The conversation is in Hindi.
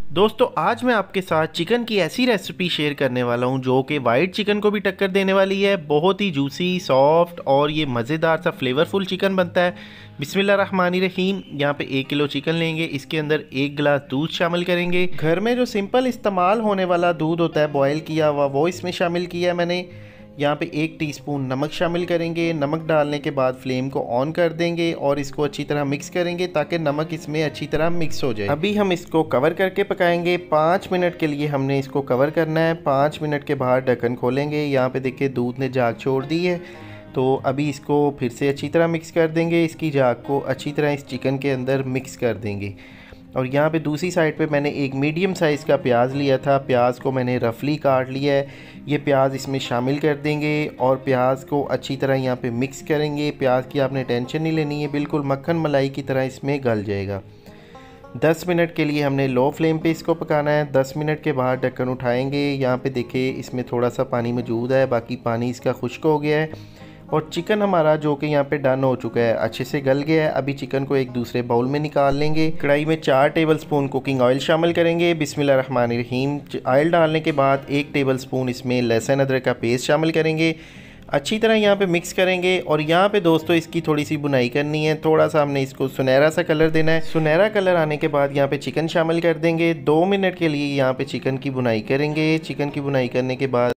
दोस्तों आज मैं आपके साथ चिकन की ऐसी रेसिपी शेयर करने वाला हूं जो कि वाइट चिकन को भी टक्कर देने वाली है। बहुत ही जूसी, सॉफ्ट और ये मज़ेदार सा फ्लेवरफुल चिकन बनता है। बिस्मिल्लाहिर्रहमानिर्रहीम। यहाँ पे 1 किलो चिकन लेंगे, इसके अंदर 1 गिलास दूध शामिल करेंगे। घर में जो सिंपल इस्तेमाल होने वाला दूध होता है बॉयल किया हुआ, वो इसमें शामिल किया है मैंने। यहाँ पे 1 टीस्पून नमक शामिल करेंगे। नमक डालने के बाद फ्लेम को ऑन कर देंगे और इसको अच्छी तरह मिक्स करेंगे ताकि नमक इसमें अच्छी तरह मिक्स हो जाए। अभी हम इसको कवर करके पकाएंगे। 5 मिनट के लिए हमने इसको कवर करना है। 5 मिनट के बाद ढक्कन खोलेंगे। यहाँ पे देखिए दूध ने झाग छोड़ दी है, तो अभी इसको फिर से अच्छी तरह मिक्स कर देंगे। इसकी झाग को अच्छी तरह इस चिकन के अंदर मिक्स कर देंगे। और यहाँ पे दूसरी साइड पे मैंने एक मीडियम साइज़ का प्याज लिया था। प्याज को मैंने रफली काट लिया है। ये प्याज इसमें शामिल कर देंगे और प्याज को अच्छी तरह यहाँ पे मिक्स करेंगे। प्याज की आपने टेंशन नहीं लेनी है, बिल्कुल मक्खन मलाई की तरह इसमें गल जाएगा। 10 मिनट के लिए हमने लो फ्लेम पे इसको पकाना है। 10 मिनट के बाद ढक्कन उठाएंगे। यहाँ पे देखिए इसमें थोड़ा सा पानी मौजूद है, बाकी पानी इसका खुश्क हो गया है और चिकन हमारा जो कि यहाँ पे डन हो चुका है, अच्छे से गल गया है। अभी चिकन को एक दूसरे बाउल में निकाल लेंगे। कढ़ाई में 4 टेबलस्पून कुकिंग ऑयल शामिल करेंगे। बिस्मिल्लाहिर्रहमानिर्रहीम। ऑयल डालने के बाद 1 टेबलस्पून इसमें लहसुन अदरक का पेस्ट शामिल करेंगे। अच्छी तरह यहाँ पे मिक्स करेंगे और यहाँ पे दोस्तों इसकी थोड़ी सी बुनाई करनी है। थोड़ा सा हमने इसको सुनहरा सा कलर देना है। सुनहरा कलर आने के बाद यहाँ पे चिकन शामिल कर देंगे। 2 मिनट के लिए यहाँ पे चिकन की बुनाई करेंगे। चिकन की बुनाई करने के बाद